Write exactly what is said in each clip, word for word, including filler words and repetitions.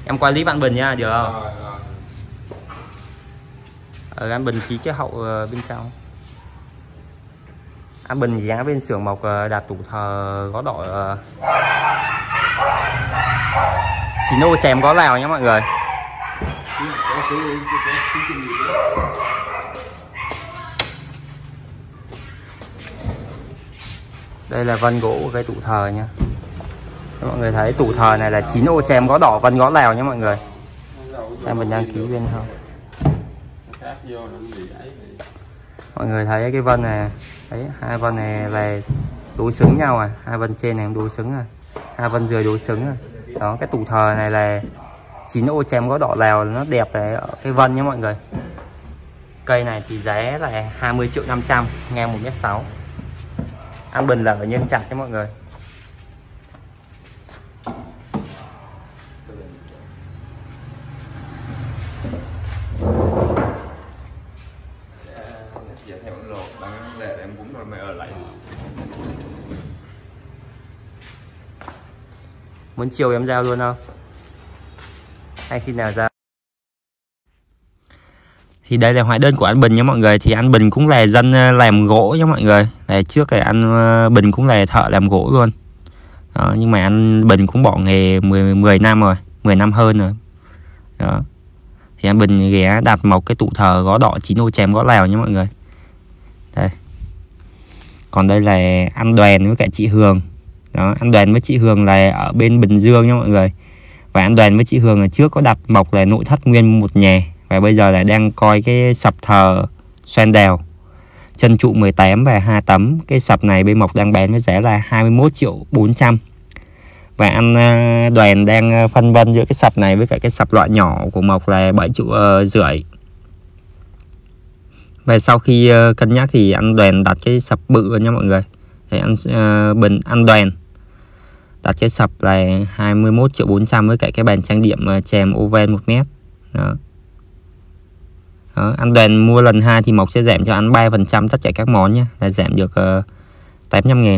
Em quay clip An Bình nha, được không? Rồi, rồi. Ở An Bình ký cái hậu uh, bên trong. An Bình giá bên xưởng mộc uh, đặt tủ thờ gõ đỏ uh, chín ô chém gõ Lào nhé mọi người. Đây là vân gỗ của cái tủ thờ nha. Mọi người thấy tủ thờ này là chín ô chém gõ đỏ vân gõ Lào nhé mọi người. Em mình đăng ký bên không? Mọi người thấy cái vân này, đấy hai vân này là đối xứng nhau à, hai vân trên này đối xứng à, hai vân dưới đối xứng à. Đó, cái tủ thờ này là chín ô chém gõ đỏ Lào, nó đẹp đấy ở cái vân nhé mọi người. Cây này thì giá là hai mươi triệu năm trăm, ngang một mét sáu. An Bình là ở Nhân Trạch đấy mọi người. Muốn chiều em giao luôn không? Hay khi nào giao? Thì đây là hóa đơn của anh Bình nha mọi người. Thì anh Bình cũng là dân làm gỗ nha mọi người. Là trước thì anh Bình cũng là thợ làm gỗ luôn. Đó, nhưng mà anh Bình cũng bỏ nghề mười, mười năm rồi, mười năm hơn rồi. Đó. Thì anh Bình ghé đặt một cái tủ thờ gõ đỏ chín ô chém gõ Lào nha mọi người. Đây. Còn đây là anh Đoàn với cả chị Hường. Đó, anh Đoàn với chị Hường là ở bên Bình Dương nha mọi người. Và anh Đoàn với chị Hường là trước có đặt mộc là nội thất nguyên một nhà. Và bây giờ là đang coi cái sập thờ xoan đèo, chân trụ mười tám và hai tấm. Cái sập này bên mộc đang bán với giá là hai mươi mốt triệu bốn trăm. Và anh Đoàn đang phân vân giữa cái sập này với cả cái sập loại nhỏ của mộc là bảy triệu rưỡi. Và sau khi cân nhắc thì anh Đoàn đặt cái sập bự nha mọi người. Thì anh uh, Bình anh Đoàn đặt cái sập là hai mươi mốt triệu bốn trăm với cả cái bàn trang điểm chèm oven một mét. Đó. Đó, anh Đoàn mua lần hai thì mộc sẽ giảm cho anh ba phần trăm tất cả các món nhé, là giảm được uh, tám mươi lăm ngàn.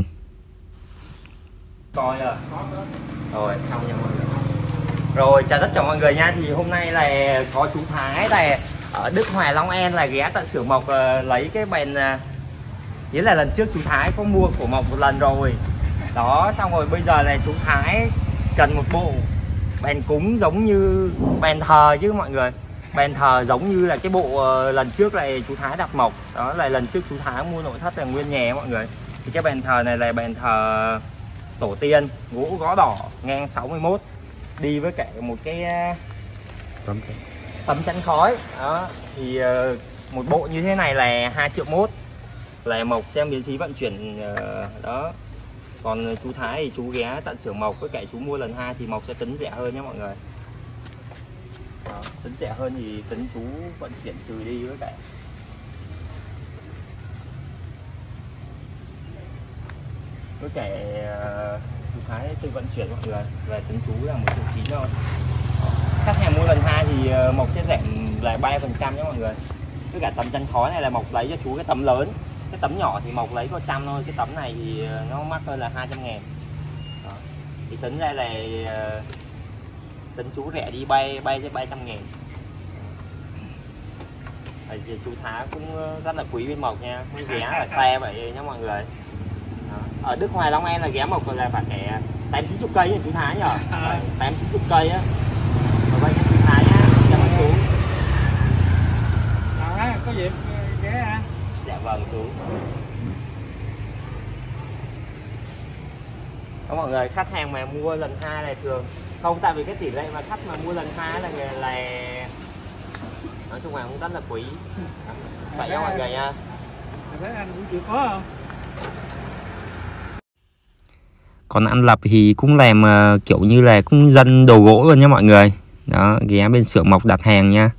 Coi rồi. Rồi, xong nha mọi người. Rồi, chào tất cả mọi người nha. Thì hôm nay là có chú Thái này ở Đức Hòa Long An là ghé tận xưởng mộc uh, lấy cái bàn uh, nghĩa là lần trước chú Thái có mua của mộc một lần rồi. Đó, xong rồi bây giờ là chú Thái cần một bộ bàn cúng giống như bàn thờ chứ mọi người. Bàn thờ giống như là cái bộ uh, lần trước này chú Thái đặt mộc. Đó là lần trước chú Thái mua nội thất là nguyên nhà mọi người. Thì cái bàn thờ này là bàn thờ tổ tiên, gỗ gõ đỏ, ngang sáu mươi mốt. Đi với cả một cái uh, tấm chắn khói. Đó, thì uh, một bộ như thế này là hai triệu mốt. Là mộc sẽ miễn phí vận chuyển. Uh, đó. Còn chú Thái thì chú ghé tận xưởng mộc với cả chú mua lần hai thì mộc sẽ tính rẻ hơn nhé mọi người. Đó, tính rẻ hơn thì tính chú vận chuyển trừ đi với cả với cả uh, chú Thái tự vận chuyển mọi người, và tính chú là một triệu chín thôi. Khách hàng mua lần hai thì uh, mộc sẽ giảm là ba phần trăm nhé mọi người. Với cả tấm chắn khói này là mộc lấy cho chú cái tấm lớn, cái tấm nhỏ thì mộc lấy có trăm thôi, cái tấm này thì nó mắc hơn là hai trăm ngàn. Đó. Thì tính ra là uh, tính chú rẻ đi bay bay cho ba trăm ngàn. Thì chú Thái cũng rất là quý bên mộc nha, không ghé là xe vậy nha mọi người. Đó. Ở Đức Hòa Long An là ghé mộc là phải kẻ tám chín chục cây chú Thái nhờ, tám chín chục cây á. Rồi bây giờ chú Thái á, chào mừng chú. Đó, có dịp ghé hả? Dạ vâng chú. Đó, mọi người, khách hàng mà mua lần hai này thường không, tại vì cái tỷ lệ mà khách mà mua lần hai là là nói chung là cũng rất là quý. Vậy nha mọi người nha. Thấy anh cũng chịu khó không? Còn anh Lập thì cũng làm uh, kiểu như là cũng dân đồ gỗ luôn nha mọi người. Đó, ghé bên xưởng mộc đặt hàng nha.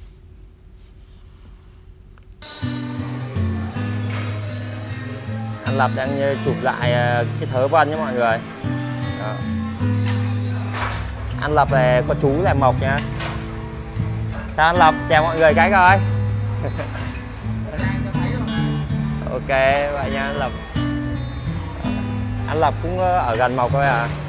Anh Lập đang chụp lại cái thớ vân nha mọi người. Đó. Anh Lập là có chú làm mộc nha. Sao anh Lập chào mọi người cái coi. Ok vậy nha anh Lập. Anh Lập cũng ở gần mộc thôi à.